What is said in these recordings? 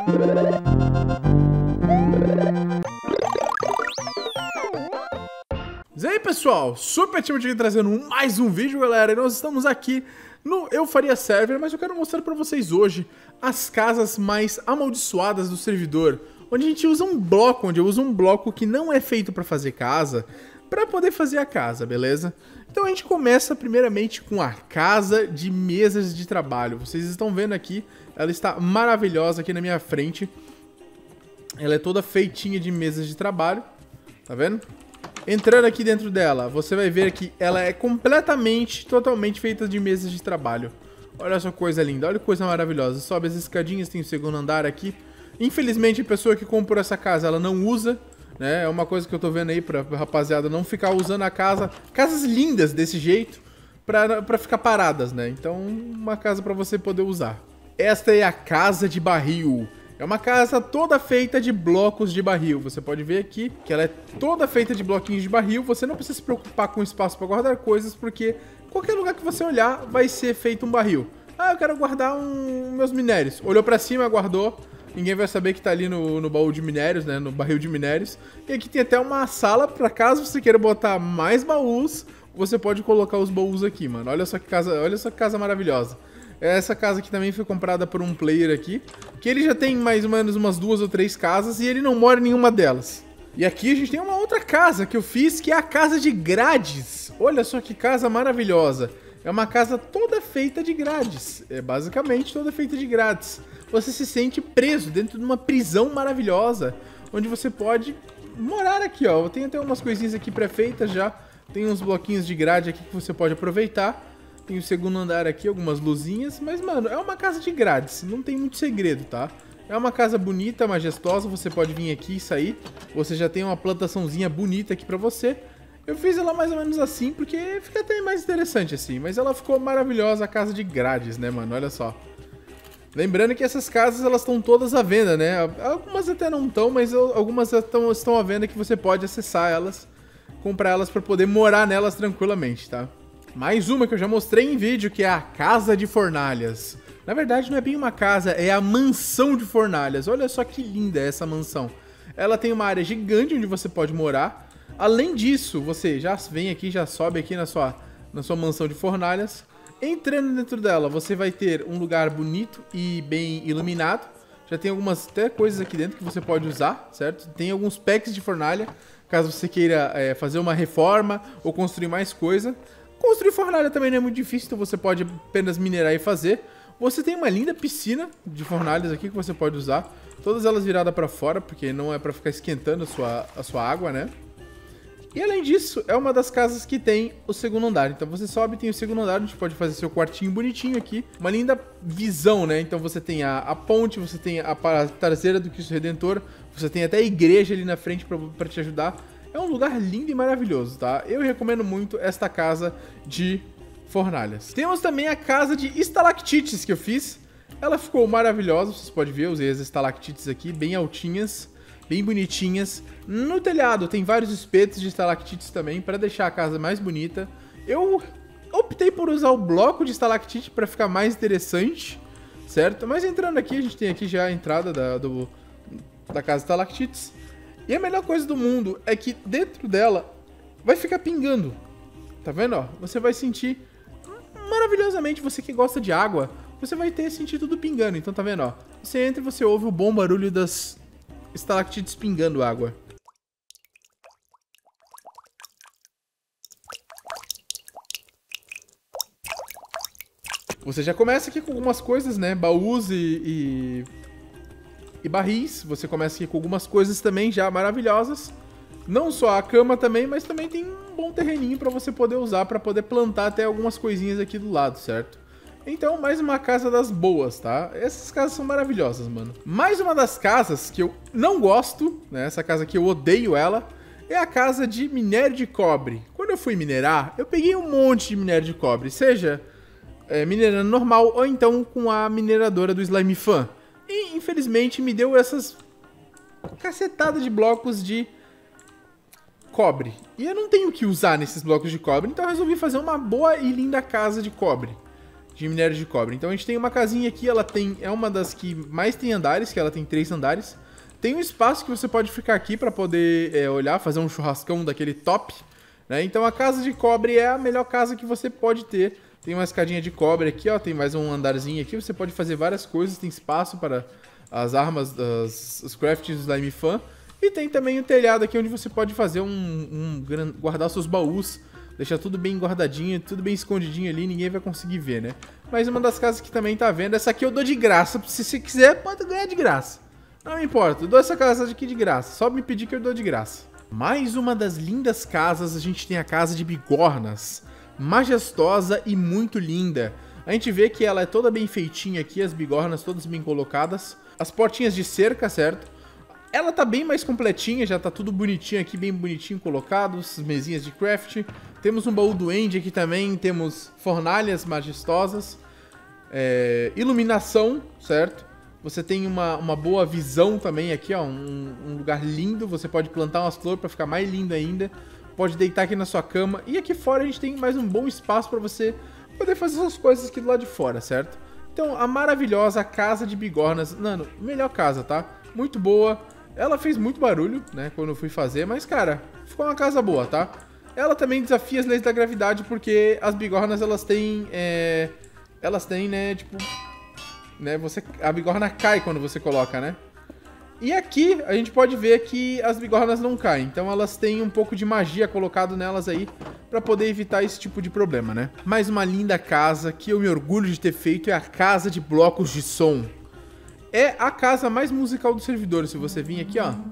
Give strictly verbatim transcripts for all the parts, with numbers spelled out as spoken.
E aí pessoal, Super Time aqui trazendo mais um vídeo, galera, e nós estamos aqui no Eu Faria Server, mas eu quero mostrar pra vocês hoje as casas mais amaldiçoadas do servidor, onde a gente usa um bloco, onde eu uso um bloco que não é feito pra fazer casa, pra poder fazer a casa, beleza? Então a gente começa primeiramente com a casa de mesas de trabalho. Vocês estão vendo aqui, ela está maravilhosa aqui na minha frente. Ela é toda feitinha de mesas de trabalho, tá vendo? Entrando aqui dentro dela, você vai ver que ela é completamente, totalmente feita de mesas de trabalho. Olha só que coisa linda, olha que coisa maravilhosa. Sobe as escadinhas, tem o segundo andar aqui. Infelizmente a pessoa que comprou essa casa, ela não usa, né? É uma coisa que eu tô vendo aí pra rapaziada não ficar usando a casa, casas lindas desse jeito, pra, pra ficar paradas, né? Então, uma casa pra você poder usar. Esta é a casa de barril. É uma casa toda feita de blocos de barril. Você pode ver aqui que ela é toda feita de bloquinhos de barril. Você não precisa se preocupar com espaço para guardar coisas, porque qualquer lugar que você olhar vai ser feito um barril. Ah, eu quero guardar um, meus minérios. Olhou para cima, guardou. Ninguém vai saber que tá ali no, no baú de minérios, né? No barril de minérios. E aqui tem até uma sala para caso você queira botar mais baús, você pode colocar os baús aqui, mano. Olha só que casa, olha só que casa maravilhosa. Essa casa aqui também foi comprada por um player aqui, que ele já tem mais ou menos umas duas ou três casas e ele não mora em nenhuma delas. E aqui a gente tem uma outra casa que eu fiz, que é a casa de grades. Olha só que casa maravilhosa. É uma casa toda feita de grades. É basicamente toda feita de grades. Você se sente preso dentro de uma prisão maravilhosa, onde você pode morar aqui, ó. Tem até umas coisinhas aqui pré-feitas já. Tem uns bloquinhos de grade aqui que você pode aproveitar. Tem o segundo andar aqui, algumas luzinhas, mas, mano, é uma casa de grades, não tem muito segredo, tá? É uma casa bonita, majestosa, você pode vir aqui e sair, você já tem uma plantaçãozinha bonita aqui pra você. Eu fiz ela mais ou menos assim, porque fica até mais interessante assim, mas ela ficou maravilhosa, a casa de grades, né, mano? Olha só. Lembrando que essas casas, elas estão todas à venda, né? Algumas até não estão, mas algumas estão, estão à venda que você pode acessar elas, comprar elas pra poder morar nelas tranquilamente, tá? Mais uma que eu já mostrei em vídeo, que é a Casa de Fornalhas. Na verdade, não é bem uma casa, é a Mansão de Fornalhas. Olha só que linda é essa mansão. Ela tem uma área gigante onde você pode morar. Além disso, você já vem aqui, já sobe aqui na sua, na sua Mansão de Fornalhas. Entrando dentro dela, você vai ter um lugar bonito e bem iluminado. Já tem algumas até coisas aqui dentro que você pode usar, certo? Tem alguns packs de fornalha, caso você queira é, fazer uma reforma ou construir mais coisa. Construir fornalha também não é muito difícil, então você pode apenas minerar e fazer. Você tem uma linda piscina de fornalhas aqui que você pode usar. Todas elas viradas para fora, porque não é para ficar esquentando a sua, a sua água, né? E além disso, é uma das casas que tem o segundo andar. Então você sobe e tem o segundo andar, onde pode fazer seu quartinho bonitinho aqui. Uma linda visão, né? Então você tem a, a ponte, você tem a traseira do Cristo Redentor. Você tem até a igreja ali na frente para te ajudar. É um lugar lindo e maravilhoso, tá? Eu recomendo muito esta casa de fornalhas. Temos também a casa de estalactites que eu fiz. Ela ficou maravilhosa, vocês podem ver, eu usei as estalactites aqui, bem altinhas, bem bonitinhas. No telhado tem vários espetos de estalactites também, para deixar a casa mais bonita. Eu optei por usar o bloco de estalactite para ficar mais interessante, certo? Mas entrando aqui, a gente tem aqui já a entrada da, do, da casa de estalactites. E a melhor coisa do mundo é que dentro dela vai ficar pingando. Tá vendo, ó? Você vai sentir maravilhosamente, você que gosta de água, você vai ter sentir tudo pingando. Então tá vendo, ó? Você entra e você ouve o bom barulho das estalactites pingando água. Você já começa aqui com algumas coisas, né? Baús e... e... e barris, você começa aqui com algumas coisas também já maravilhosas. Não só a cama também, mas também tem um bom terreninho para você poder usar, para poder plantar até algumas coisinhas aqui do lado, certo? Então, mais uma casa das boas, tá? Essas casas são maravilhosas, mano. Mais uma das casas que eu não gosto, né? Essa casa aqui eu odeio ela, é a casa de minério de cobre. Quando eu fui minerar, eu peguei um monte de minério de cobre, seja é, minerando normal ou então com a mineradora do Slime Fan. E, infelizmente, me deu essas cacetadas de blocos de cobre. E eu não tenho o que usar nesses blocos de cobre, então eu resolvi fazer uma boa e linda casa de cobre. de minério de cobre. Então a gente tem uma casinha aqui, ela tem, é uma das que mais tem andares, que ela tem três andares. Tem um espaço que você pode ficar aqui para poder é, olhar, fazer um churrascão daquele top, né? Então a casa de cobre é a melhor casa que você pode ter. Tem uma escadinha de cobre aqui, ó, tem mais um andarzinho aqui, você pode fazer várias coisas, tem espaço para as armas, das, os crafts do Slime Fan. E tem também o telhado aqui onde você pode fazer um, um guardar seus baús, deixar tudo bem guardadinho, tudo bem escondidinho ali, ninguém vai conseguir ver, né? Mas uma das casas que também tá vendo, essa aqui eu dou de graça, se você quiser pode ganhar de graça. Não me importa, eu dou essa casa aqui de graça, só me pedir que eu dou de graça. Mais uma das lindas casas, a gente tem a casa de bigornas, majestosa e muito linda. A gente vê que ela é toda bem feitinha aqui, as bigornas todas bem colocadas, as portinhas de cerca, certo? Ela tá bem mais completinha, já tá tudo bonitinho aqui, bem bonitinho colocado, as mesinhas de craft. Temos um baú do End aqui também, temos fornalhas majestosas, é, iluminação, certo? Você tem uma, uma boa visão também aqui, ó, um, um lugar lindo, você pode plantar umas flores para ficar mais lindo ainda. Pode deitar aqui na sua cama. E aqui fora a gente tem mais um bom espaço para você poder fazer suas coisas aqui do lado de fora, certo? Então, a maravilhosa casa de bigornas, mano, melhor casa, tá? Muito boa. Ela fez muito barulho, né, quando eu fui fazer, mas, cara, ficou uma casa boa, tá? Ela também desafia as leis da gravidade, porque as bigornas, elas têm, é... elas têm, né, tipo... né, você... a bigorna cai quando você coloca, né? E aqui, a gente pode ver que as bigornas não caem, então elas têm um pouco de magia colocado nelas aí, pra poder evitar esse tipo de problema, né? Mais uma linda casa, que eu me orgulho de ter feito, é a casa de blocos de som. É a casa mais musical do servidor, se você vir aqui, ó.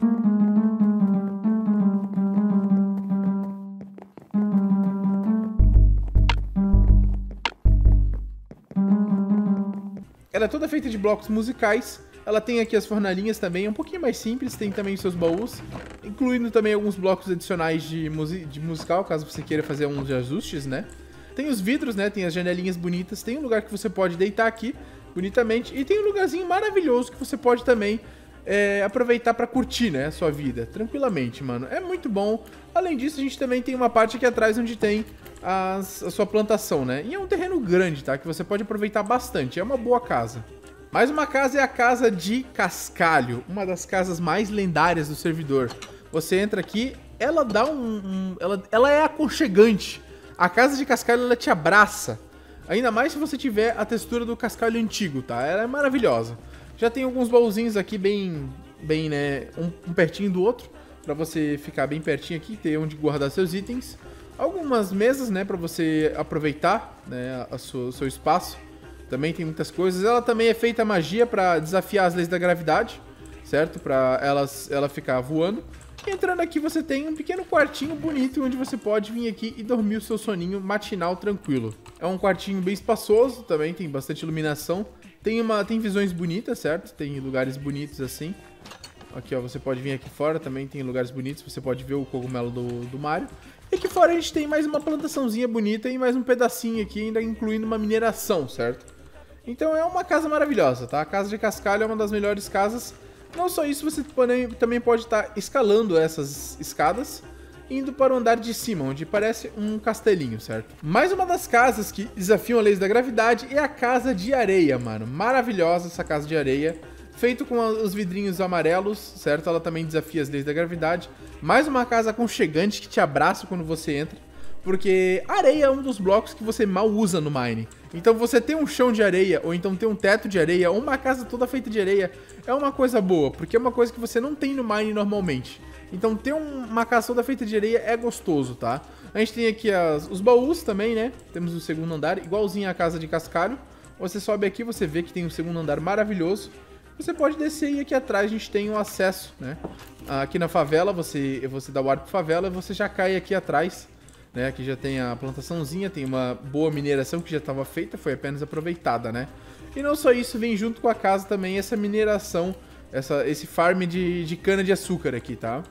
Ela é toda feita de blocos musicais. Ela tem aqui as fornalhinhas também, é um pouquinho mais simples, tem também seus baús, incluindo também alguns blocos adicionais de, musi de musical, caso você queira fazer uns ajustes, né? Tem os vidros, né? Tem as janelinhas bonitas, tem um lugar que você pode deitar aqui, bonitamente, e tem um lugarzinho maravilhoso que você pode também é, aproveitar pra curtir, né, a sua vida, tranquilamente, mano. É muito bom. Além disso, a gente também tem uma parte aqui atrás onde tem as, a sua plantação, né? E é um terreno grande, tá? Que você pode aproveitar bastante, é uma boa casa. Mais uma casa é a casa de Cascalho, uma das casas mais lendárias do servidor. Você entra aqui, ela dá um... um ela, ela é aconchegante. A casa de Cascalho, ela te abraça. Ainda mais se você tiver a textura do cascalho antigo, tá? Ela é maravilhosa. Já tem alguns baúzinhos aqui bem, bem, né, um, um pertinho do outro, pra você ficar bem pertinho aqui, ter onde guardar seus itens. Algumas mesas, né, pra você aproveitar, né, a sua, o seu espaço. Também tem muitas coisas. Ela também é feita magia pra desafiar as leis da gravidade, certo? Pra elas, ela ficar voando. E entrando aqui você tem um pequeno quartinho bonito onde você pode vir aqui e dormir o seu soninho matinal tranquilo. É um quartinho bem espaçoso, também tem bastante iluminação. Tem, uma, tem visões bonitas, certo? Tem lugares bonitos assim. Aqui, ó, você pode vir aqui fora, também tem lugares bonitos, você pode ver o cogumelo do, do Mario. E aqui fora a gente tem mais uma plantaçãozinha bonita e mais um pedacinho aqui, ainda incluindo uma mineração, certo? Então é uma casa maravilhosa, tá? A casa de Cascalho é uma das melhores casas. Não só isso, você também pode estar escalando essas escadas, indo para o andar de cima, onde parece um castelinho, certo? Mais uma das casas que desafiam as leis da gravidade é a casa de areia, mano. Maravilhosa essa casa de areia, feito com os vidrinhos amarelos, certo? Ela também desafia as leis da gravidade. Mais uma casa aconchegante que te abraça quando você entra, porque areia é um dos blocos que você mal usa no Mine. Então você ter um chão de areia, ou então ter um teto de areia, ou uma casa toda feita de areia, é uma coisa boa, porque é uma coisa que você não tem no Mine normalmente. Então ter um, uma casa toda feita de areia é gostoso, tá? A gente tem aqui as, os baús também, né? Temos o segundo andar, igualzinho a casa de Cascalho. Você sobe aqui, você vê que tem um segundo andar maravilhoso. Você pode descer e aqui atrás a gente tem o acesso, né? Aqui na favela, você, você dá o ar pra favela e você já cai aqui atrás. Né, aqui já tem a plantaçãozinha, tem uma boa mineração que já estava feita, foi apenas aproveitada, né? E não só isso, vem junto com a casa também essa mineração, essa, esse farm de, de cana de açúcar aqui, tá?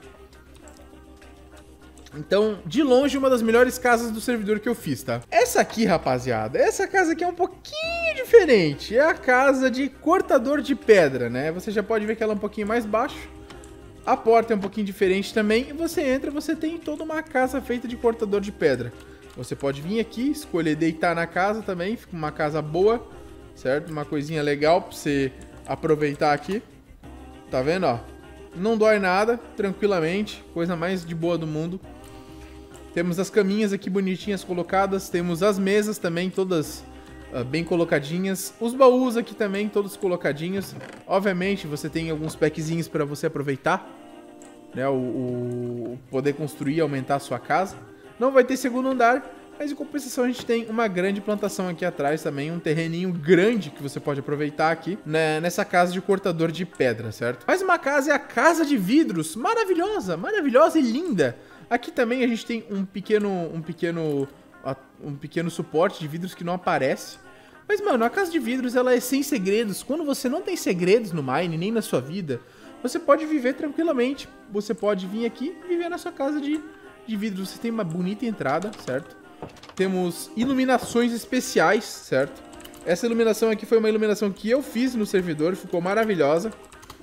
Então, de longe, uma das melhores casas do servidor que eu fiz, tá? Essa aqui, rapaziada, essa casa aqui é um pouquinho diferente. É a casa de cortador de pedra, né? Você já pode ver que ela é um pouquinho mais baixo. A porta é um pouquinho diferente também. E você entra, você tem toda uma casa feita de cortador de pedra. Você pode vir aqui, escolher deitar na casa também, fica uma casa boa, certo? Uma coisinha legal pra você aproveitar aqui. Tá vendo, ó? Não dói nada, tranquilamente, coisa mais de boa do mundo. Temos as caminhas aqui bonitinhas colocadas, temos as mesas também, todas uh, bem colocadinhas. Os baús aqui também, todos colocadinhos. Obviamente, você tem alguns packzinhos para você aproveitar, né? O, o poder construir, aumentar a sua casa. Não vai ter segundo andar, mas em compensação a gente tem uma grande plantação aqui atrás também, um terreninho grande que você pode aproveitar aqui, né, nessa casa de cortador de pedra, certo? Mais uma casa é a casa de vidros, maravilhosa, maravilhosa e linda. Aqui também a gente tem um pequeno, um pequeno, um pequeno suporte de vidros que não aparece. Mas, mano, a casa de vidros, ela é sem segredos. Quando você não tem segredos no Mine, nem na sua vida, você pode viver tranquilamente. Você pode vir aqui e viver na sua casa de, de vidros. Você tem uma bonita entrada, certo? Temos iluminações especiais, certo? Essa iluminação aqui foi uma iluminação que eu fiz no servidor, ficou maravilhosa.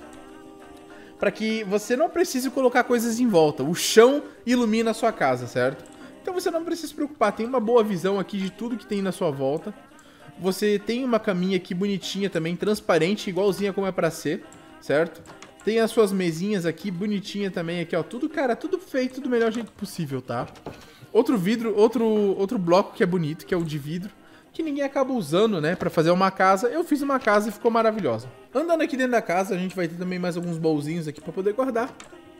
Para que você não precise colocar coisas em volta. O chão ilumina a sua casa, certo? Então você não precisa se preocupar. Tem uma boa visão aqui de tudo que tem na sua volta. Você tem uma caminha aqui bonitinha também, transparente, igualzinha como é para ser, certo? Tem as suas mesinhas aqui, bonitinha também, aqui, ó. Tudo, cara, tudo feito do melhor jeito possível, tá? Outro vidro, outro, outro bloco que é bonito, que é o de vidro, que ninguém acaba usando, né, pra fazer uma casa. Eu fiz uma casa e ficou maravilhosa. Andando aqui dentro da casa, a gente vai ter também mais alguns baúzinhos aqui pra poder guardar.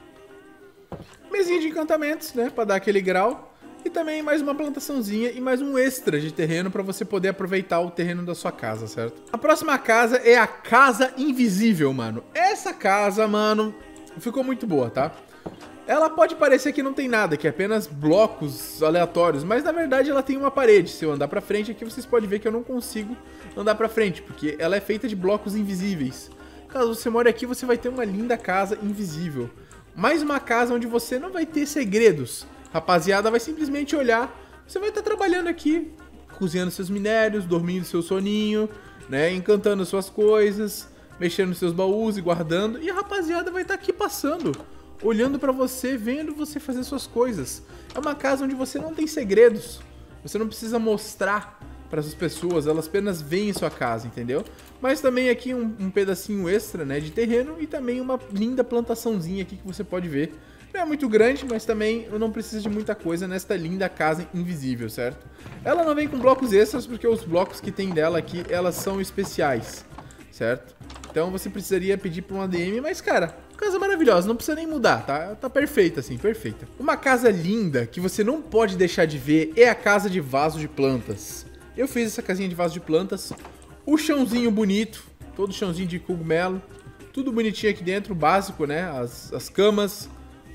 Mesinha de encantamentos, né, pra dar aquele grau. E também mais uma plantaçãozinha e mais um extra de terreno pra você poder aproveitar o terreno da sua casa, certo? A próxima casa é a Casa Invisível, mano. Essa casa, mano, ficou muito boa, tá? Ela pode parecer que não tem nada, que é apenas blocos aleatórios, mas na verdade ela tem uma parede. Se eu andar pra frente aqui, vocês podem ver que eu não consigo andar pra frente, porque ela é feita de blocos invisíveis. Caso você more aqui, você vai ter uma linda casa invisível. Mais uma casa onde você não vai ter segredos. Rapaziada, vai simplesmente olhar, você vai estar trabalhando aqui, cozinhando seus minérios, dormindo seu soninho, né, encantando suas coisas, mexendo nos seus baús e guardando, e a rapaziada vai estar aqui passando, olhando pra você, vendo você fazer suas coisas. É uma casa onde você não tem segredos, você não precisa mostrar para as pessoas, elas apenas veem sua casa, entendeu? Mas também aqui um, um pedacinho extra, né, de terreno e também uma linda plantaçãozinha aqui que você pode ver. Não é muito grande, mas também eu não preciso de muita coisa nesta linda casa invisível, certo? Ela não vem com blocos extras, porque os blocos que tem dela aqui, elas são especiais, certo? Então você precisaria pedir para um A D M, mas cara, casa maravilhosa, não precisa nem mudar, tá? Tá perfeita assim, perfeita. Uma casa linda que você não pode deixar de ver é a casa de vaso de plantas. Eu fiz essa casinha de vaso de plantas, o chãozinho bonito, todo chãozinho de cogumelo, tudo bonitinho aqui dentro, básico, né? As, as camas,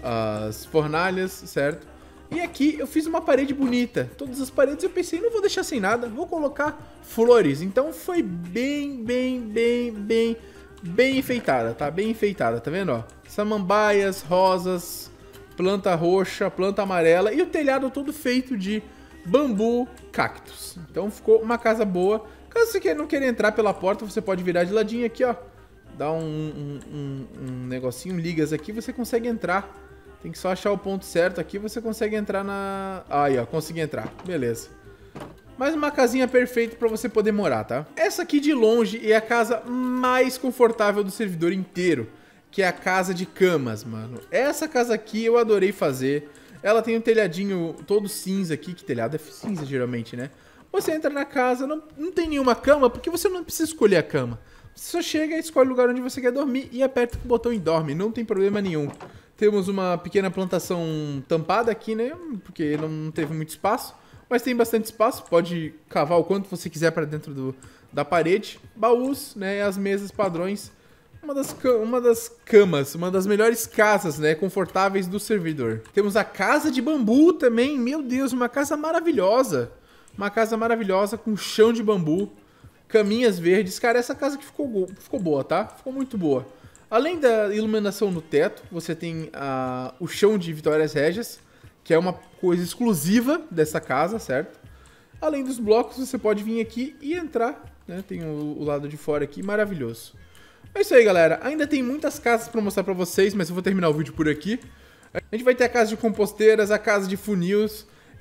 as fornalhas, certo? E aqui eu fiz uma parede bonita. Todas as paredes eu pensei, não vou deixar sem nada, vou colocar flores. Então foi bem, bem, bem, bem, bem enfeitada, tá? Bem enfeitada, tá vendo, ó? Samambaias, rosas, planta roxa, planta amarela e o telhado todo feito de bambu, cactos. Então ficou uma casa boa. Caso você não queira entrar pela porta, você pode virar de ladinho aqui, ó. Dá um, um, um, um negocinho, ligas aqui, você consegue entrar. Tem que só achar o ponto certo aqui, você consegue entrar na... Aí, ó, consegui entrar. Beleza. Mais uma casinha perfeita pra você poder morar, tá? Essa aqui de longe é a casa mais confortável do servidor inteiro, que é a casa de camas, mano. Essa casa aqui eu adorei fazer. Ela tem um telhadinho todo cinza aqui, que telhado é cinza geralmente, né? Você entra na casa, não, não tem nenhuma cama, porque você não precisa escolher a cama. Você só chega, escolhe o lugar onde você quer dormir e aperta o botão e dorme, não tem problema nenhum. Temos uma pequena plantação tampada aqui, né? Porque não teve muito espaço. Mas tem bastante espaço, pode cavar o quanto você quiser para dentro do, da parede. Baús, né? As mesas padrões. Uma das, uma das camas, uma das melhores casas, né? Confortáveis do servidor. Temos a casa de bambu também. Meu Deus, uma casa maravilhosa. Uma casa maravilhosa com chão de bambu. Caminhas verdes. Cara, essa casa aqui ficou, ficou boa, tá? Ficou muito boa. Além da iluminação no teto, você tem uh, o chão de Vitórias Régias, que é uma coisa exclusiva dessa casa, certo? Além dos blocos, você pode vir aqui e entrar, né? Tem o, o lado de fora aqui, maravilhoso. É isso aí, galera. Ainda tem muitas casas para mostrar para vocês, mas eu vou terminar o vídeo por aqui. A gente vai ter a casa de composteiras, a casa de funis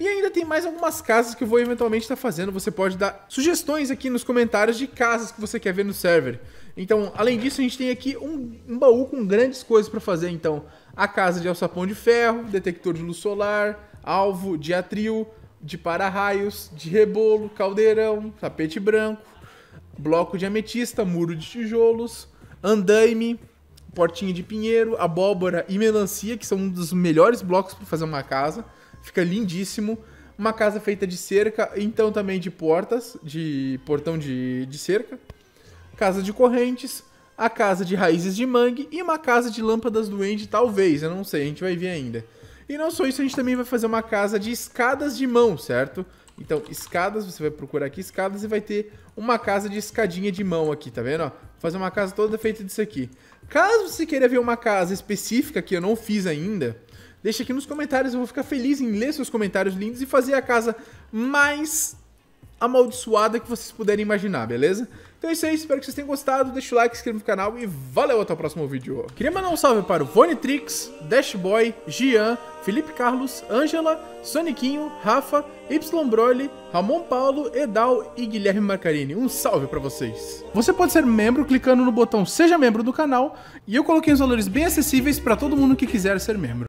E ainda tem mais algumas casas que eu vou eventualmente estar fazendo. Você pode dar sugestões aqui nos comentários de casas que você quer ver no server. Então, além disso, a gente tem aqui um, um baú com grandes coisas para fazer. Então, a casa de alçapão de ferro, detector de luz solar, alvo de atril, de para-raios, de rebolo, caldeirão, tapete branco, bloco de ametista, muro de tijolos, andaime, portinha de pinheiro, abóbora e melancia, que são um dos melhores blocos para fazer uma casa. Fica lindíssimo. Uma casa feita de cerca, então também de portas, de portão de, de cerca. Casa de correntes, a casa de raízes de mangue e uma casa de lâmpadas duende, talvez, eu não sei, a gente vai ver ainda. E não só isso, a gente também vai fazer uma casa de escadas de mão, certo? Então, escadas, você vai procurar aqui escadas e vai ter uma casa de escadinha de mão aqui, tá vendo? Ó, vou fazer uma casa toda feita disso aqui. Caso você queira ver uma casa específica que eu não fiz ainda, deixa aqui nos comentários, eu vou ficar feliz em ler seus comentários lindos e fazer a casa mais amaldiçoada que vocês puderem imaginar, beleza? Então é isso aí, espero que vocês tenham gostado, deixa o like, se inscreva no canal e valeu, até o próximo vídeo. Queria mandar um salve para o Vonitrix, Dashboy, Gian, Felipe Carlos, Ângela, Soniquinho, Rafa, Y Broly, Ramon Paulo, Edal e Guilherme Marcarini. Um salve para vocês. Você pode ser membro clicando no botão Seja Membro do canal e eu coloquei os valores bem acessíveis para todo mundo que quiser ser membro.